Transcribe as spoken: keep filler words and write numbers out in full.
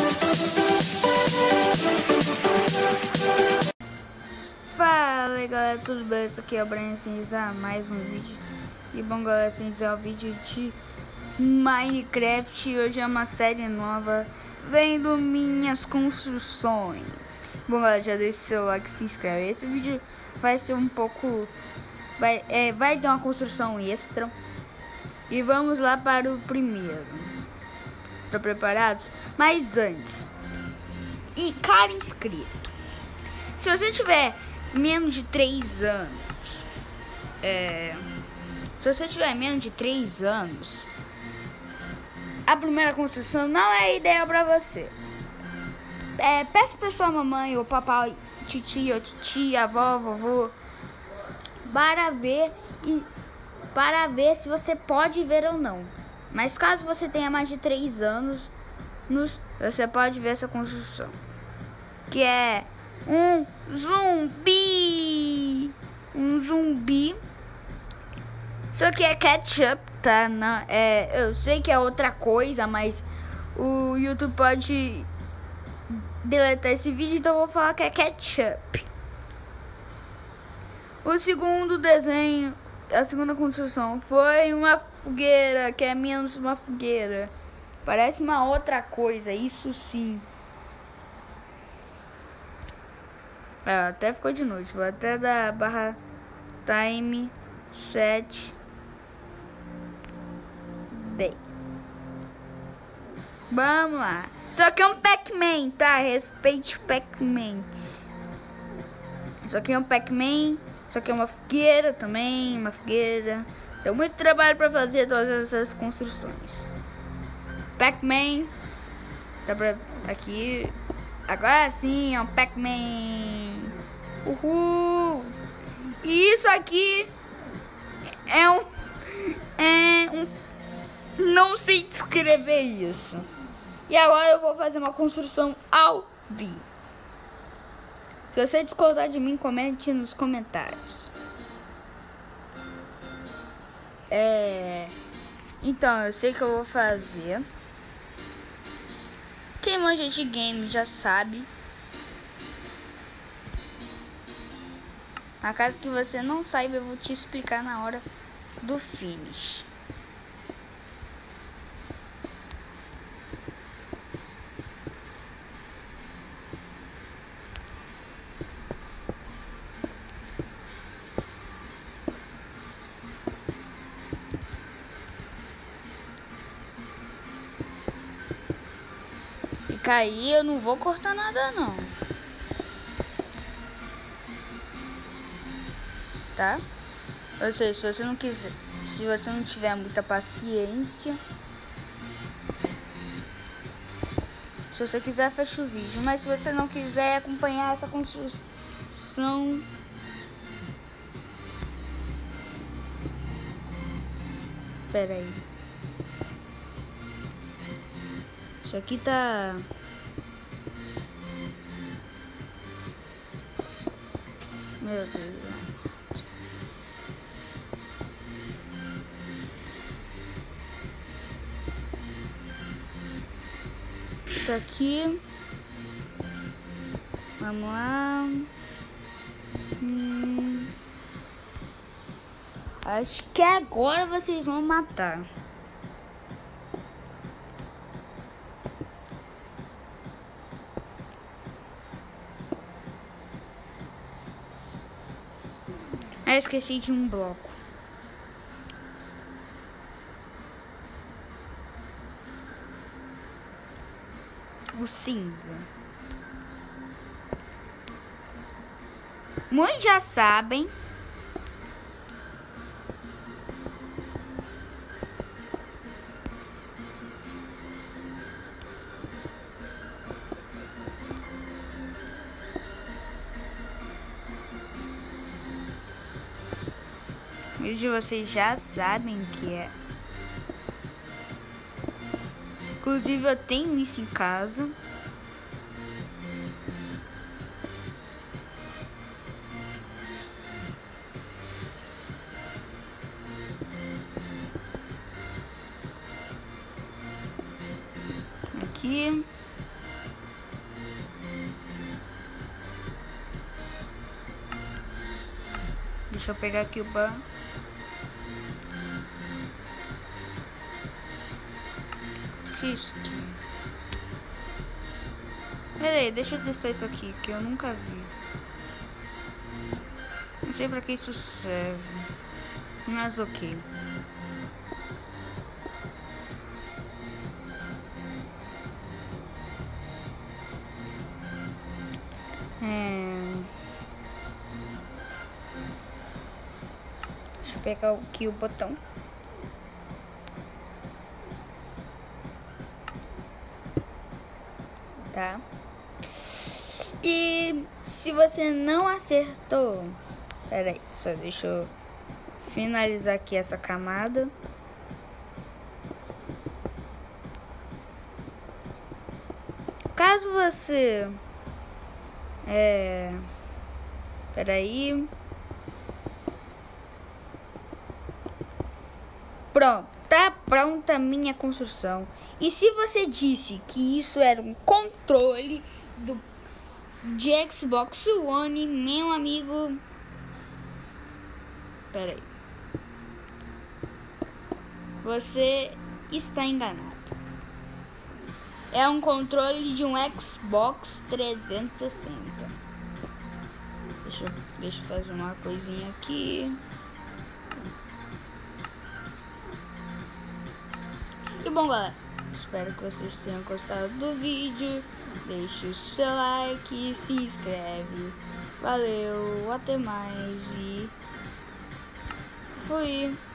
Fala aí galera, tudo bem? Esse aqui é o Brian Cinza, mais um vídeo. E bom galera, esse é o vídeo de Minecraft. Hoje é uma série nova, vendo minhas construções. Bom galera, já deixa o seu like, se inscreve. Esse vídeo vai ser um pouco... Vai, é, vai ter uma construção extra. E vamos lá para o primeiro. Estão preparados? Mas antes, e cara inscrito, se você tiver menos de três anos, é, se você tiver menos de três anos, a primeira construção não é ideal para você. É, peça para sua mamãe ou papai, titia ou titia, avó, vovô, para ver e para ver se você pode ver ou não. Mas caso você tenha mais de três anos, nos, você pode ver essa construção, que é um zumbi. Um zumbi. Isso aqui é ketchup, tá? Não, é, eu sei que é outra coisa, mas o YouTube pode deletar esse vídeo, então eu vou falar que é ketchup. O segundo desenho, a segunda construção foi uma fogueira, que é menos uma fogueira. Parece uma outra coisa, isso sim. É, até ficou de noite. Vou até dar barra time set day. Vamos lá. Isso aqui é um Pac-Man, tá? Respeite o Pac-Man. Isso aqui é um Pac-Man. Isso aqui é uma fogueira também. Uma fogueira. Tem muito trabalho pra fazer todas essas construções. Pac-Man. Tá pra... Aqui. Agora sim, é um Pac-Man. Uhul. E isso aqui é um... É um... Não sei descrever isso. E agora eu vou fazer uma construção ao vivo. Se você discordar de mim, comente nos comentários. É... Então, eu sei que eu vou fazer. Quem manja de game já sabe. A caso que você não saiba, eu vou te explicar na hora do finish. Aí eu não vou cortar nada não, tá? Ou seja, se você não quiser, se você não tiver muita paciência, se você quiser fecha o vídeo, mas se você não quiser acompanhar essa construção, pera aí, isso aqui tá... Meu Deus. Isso aqui. Vamos lá. Hum. Acho que agora vocês vão matar. Ah, esqueci de um bloco. O cinza. Muitos já sabem. Muitos de vocês já sabem o que é. Inclusive eu tenho isso em casa. Aqui. Deixa eu pegar aqui o ban. O que é isso aqui? Pera aí, deixa eu testar isso aqui, que eu nunca vi. Não sei pra que isso serve. Mas ok. É... Deixa eu pegar aqui o botão. Tá? E se você não acertou, pera aí, só deixa eu finalizar aqui essa camada. Caso você é, pera aí, pronto, tá pronta a minha construção. E se você disse que isso era um controle do de Xbox One, meu amigo, pera aí, você está enganado. É um controle de um Xbox trezentos e sessenta. Deixa eu, deixa eu fazer uma coisinha aqui. E bom, galera, espero que vocês tenham gostado do vídeo. Deixe o seu like, se inscreve. Valeu, até mais e fui.